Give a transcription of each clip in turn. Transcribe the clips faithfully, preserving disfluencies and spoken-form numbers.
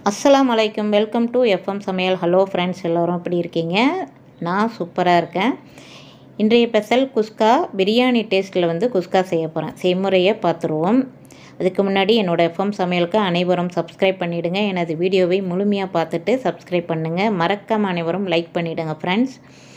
அஸ்ஸலாமு அலைக்கும். Welcome to FM சமையல். ஹலோ ஃப்ரெண்ட்ஸ், எல்லோரும் எப்படி இருக்கீங்க? நான் சூப்பராக இருக்கேன். இன்றைய ஸ்பெஷல் குஸ்கா பிரியாணி டேஸ்ட்டில் வந்து குஸ்கா செய்ய போகிறேன். செய்முறையை பார்த்துருவோம். அதுக்கு முன்னாடி என்னோடய எஃப்எம் சமையலுக்கு அனைவரும் சப்ஸ்கிரைப் பண்ணிவிடுங்க. எனது வீடியோவை முழுமையாக பார்த்துட்டு சப்ஸ்கிரைப் பண்ணுங்கள். மறக்காமல் அனைவரும் லைக் பண்ணிவிடுங்க ஃப்ரெண்ட்ஸ்.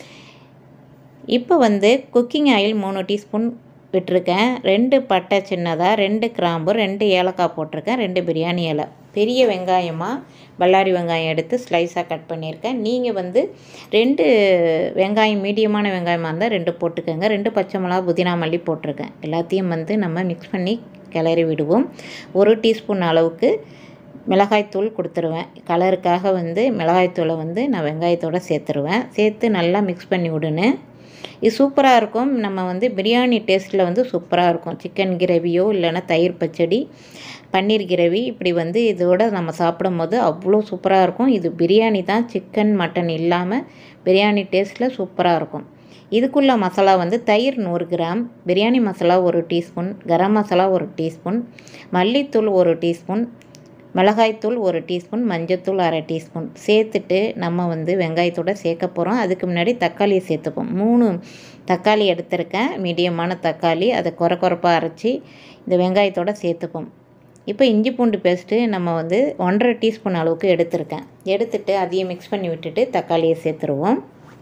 இப்போ வந்து குக்கிங் ஆயில் மூணு டீஸ்பூன் விட்டுருக்கேன். ரெண்டு பட்டை சின்னதாக, ரெண்டு கிராம்பு, ரெண்டு ஏலக்காய் போட்டிருக்கேன், ரெண்டு பிரியாணி இலை. பெரிய வெங்காயமாக பல்லாரி வெங்காயம் எடுத்து ஸ்லைஸாக கட் பண்ணியிருக்கேன். நீங்கள் வந்து ரெண்டு வெங்காயம் மீடியமான வெங்காயமாக இருந்தால் ரெண்டு போட்டுக்கோங்க. ரெண்டு பச்சை மிளகா, புதினா மல்லி போட்டிருக்கேன். எல்லாத்தையும் வந்து நம்ம மிக்ஸ் பண்ணி கிளறி விடுவோம். ஒரு டீஸ்பூன் அளவுக்கு மிளகாய்த்தூள் கொடுத்துருவேன். கலருக்காக வந்து மிளகாய்த்தூளை வந்து நான் வெங்காயத்தோடு சேர்த்துருவேன். சேர்த்து நல்லா மிக்ஸ் பண்ணி விடுன்னு. இது சூப்பராக இருக்கும். நம்ம வந்து பிரியாணி டேஸ்ட்டில் வந்து சூப்பராக இருக்கும். சிக்கன் கிரேவியோ இல்லைன்னா தயிர் பச்சடி, பன்னீர் கிரேவி, இப்படி வந்து இதோட நம்ம சாப்பிடும் போது அவ்வளோ சூப்பராக இருக்கும். இது பிரியாணி தான், சிக்கன் மட்டன் இல்லாமல் பிரியாணி டேஸ்ட்டில் சூப்பராக இருக்கும். இதுக்குள்ள மசாலா வந்து தயிர் நூறு கிராம், பிரியாணி மசாலா ஒரு டீஸ்பூன், கரம் மசாலா ஒரு டீஸ்பூன், மல்லித்தூள் ஒரு டீஸ்பூன், மிளகாய்த்தூள் ஒரு டீஸ்பூன், மஞ்சத்தூள் அரை டீஸ்பூன் சேர்த்துட்டு நம்ம வந்து வெங்காயத்தோடு சேர்க்க போகிறோம். அதுக்கு முன்னாடி தக்காளியை சேர்த்துப்போம். மூணு தக்காளி எடுத்திருக்கேன், மீடியமான தக்காளி. அதை குறை குறைப்பாக அரைச்சி இந்த வெங்காயத்தோடு சேர்த்துப்போம். இப்போ இஞ்சி பூண்டு பேஸ்ட்டு நம்ம வந்து ஒன்றரை டீஸ்பூன் அளவுக்கு எடுத்திருக்கேன். எடுத்துட்டு அதையும் மிக்ஸ் பண்ணி விட்டுட்டு தக்காளியை சேர்த்துருவோம்.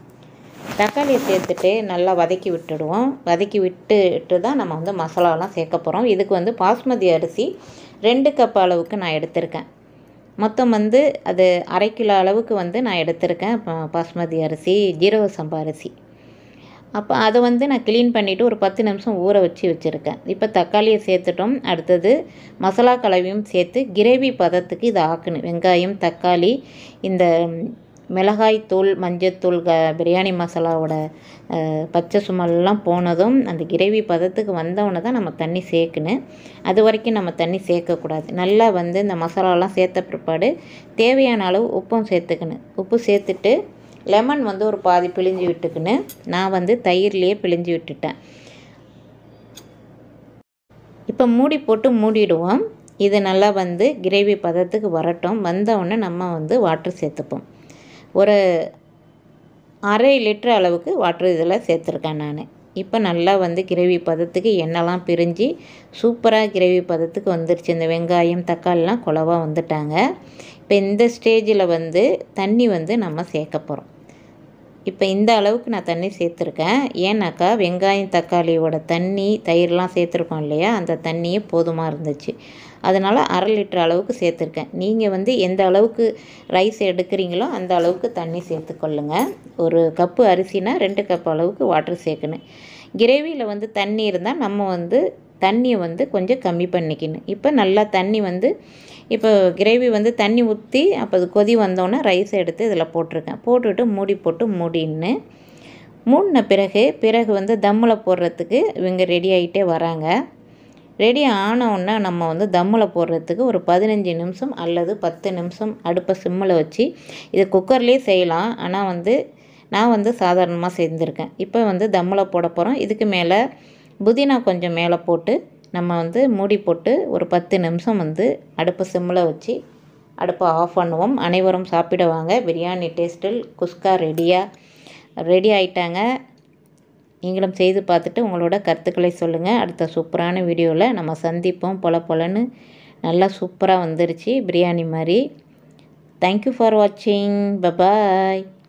தக்காளியை சேர்த்துட்டு நல்லா வதக்கி விட்டுடுவோம். வதக்கி விட்டுட்டு தான் நம்ம வந்து மசாலாலாம் சேர்க்க போகிறோம். இதுக்கு வந்து பாஸ்மதி அரிசி ரெண்டு கப் அளவுக்கு நான் எடுத்திருக்கேன். மொத்தம் வந்து அது அரை கிலோ அளவுக்கு வந்து நான் எடுத்திருக்கேன் பாஸ்மதி அரிசி, ஜீரக சம்பா அரிசி. அப்போ அதை வந்து நான் க்ளீன் பண்ணிவிட்டு ஒரு பத்து நிமிஷம் ஊற வச்சு வச்சுருக்கேன். இப்போ தக்காளியை சேர்த்துட்டோம். அடுத்தது மசாலா கலவையும் சேர்த்து கிரேவி பதத்துக்கு இதை ஆக்கணும். வெங்காயம், தக்காளி, இந்த மிளகாய்த்தூள், மஞ்சத்தூள், க பிரியாணி மசாலாவோட பச்சை சுமல்லாம் போனதும் அந்த கிரேவி பதத்துக்கு வந்தவொடனே தான் நம்ம தண்ணி சேர்க்கணும். அது வரைக்கும் நம்ம தண்ணி சேர்க்கக்கூடாது. நல்லா வந்து இந்த மசாலாலாம் சேர்த்த பிற்பாடு தேவையான அளவு உப்பும் சேர்த்துக்கணும். உப்பு சேர்த்துட்டு லெமன் வந்து ஒரு பாதி பிழிஞ்சு விட்டுக்கணும். நான் வந்து தயிர்லேயே பிழிஞ்சு விட்டுட்டேன். இப்போ மூடி போட்டு மூடிடுவோம். இது நல்லா வந்து கிரேவி பதத்துக்கு வரட்டும். வந்தவுடனே நம்ம வந்து வாட்டர் சேர்த்துப்போம். ஒரு அரை லிட்டர் அளவுக்கு வாட்ரு இதில் சேர்த்துருக்கேன் நான். இப்போ நல்லா வந்து கிரேவி பதத்துக்கு எண்ணெய்லாம் பிரிஞ்சு சூப்பராக கிரேவி பதத்துக்கு வந்துருச்சு. இந்த வெங்காயம், தக்காளிலாம் குழவாக வந்துட்டாங்க. இப்போ இந்த ஸ்டேஜில் வந்து தண்ணி வந்து நம்ம சேர்க்க போகிறோம். இப்போ இந்த அளவுக்கு நான் தண்ணி சேர்த்துருக்கேன். ஏன்னாக்கா வெங்காயம் தக்காளியோட தண்ணி, தயிர்லாம் சேர்த்துருக்கோம் இல்லையா, அந்த தண்ணியே போதுமாக இருந்துச்சு. அதனால் அரை லிட்டர் அளவுக்கு சேர்த்துருக்கேன். நீங்கள் வந்து எந்த அளவுக்கு ரைஸ் எடுக்கிறீங்களோ அந்த அளவுக்கு தண்ணி சேர்த்துக்கொள்ளுங்க. ஒரு கப்பு அரிசினா ரெண்டு கப் அளவுக்கு வாட்டர் சேர்க்கணும். கிரேவியில் வந்து தண்ணி இருந்தால் நம்ம வந்து தண்ணியை வந்து கொஞ்சம் கம்மி பண்ணிக்கணும். இப்போ நல்லா தண்ணி வந்து இப்போ கிரேவி வந்து தண்ணி ஊற்றி அப்போ அது கொதி வந்தோன்னே ரைஸ் எடுத்து இதில் போட்டிருக்கேன். போட்டுவிட்டு மூடி போட்டு மூடின்னு மூடின பிறகு பிறகு வந்து தம்மில் போடுறதுக்கு இவங்க ரெடி ஆகிட்டே வராங்க. ரெடி ஆனவுடனே நம்ம வந்து தம்மில் போடுறதுக்கு ஒரு பதினஞ்சு நிமிஷம் அல்லது பத்து நிமிஷம் அடுப்பை சிம்மில் வச்சு, இது குக்கர்லேயே செய்யலாம். ஆனால் வந்து நான் வந்து சாதாரணமாக செஞ்சுருக்கேன். இப்போ வந்து தம்மில் போட போகிறோம். இதுக்கு மேலே புதினா கொஞ்சம் மேலே போட்டு நம்ம வந்து மூடி போட்டு ஒரு பத்து நிமிஷம் வந்து அடுப்பை சிம்மில் வச்சு அடுப்பை ஆஃப் பண்ணுவோம். அனைவரும் சாப்பிடுவாங்க. பிரியாணி டேஸ்ட்டில் குஸ்கா ரெடியாக ரெடி ஆகிட்டாங்க. நீங்களும் செய்து பார்த்துட்டு உங்களோட கருத்துக்களை சொல்லுங்கள். அடுத்த சூப்பரான வீடியோவில் நம்ம சந்திப்போம். பொல பொலன்னு நல்லா சூப்பராக வந்துருச்சு பிரியாணி மாதிரி. தேங்க்யூ ஃபார் வாட்சிங். பபாய்.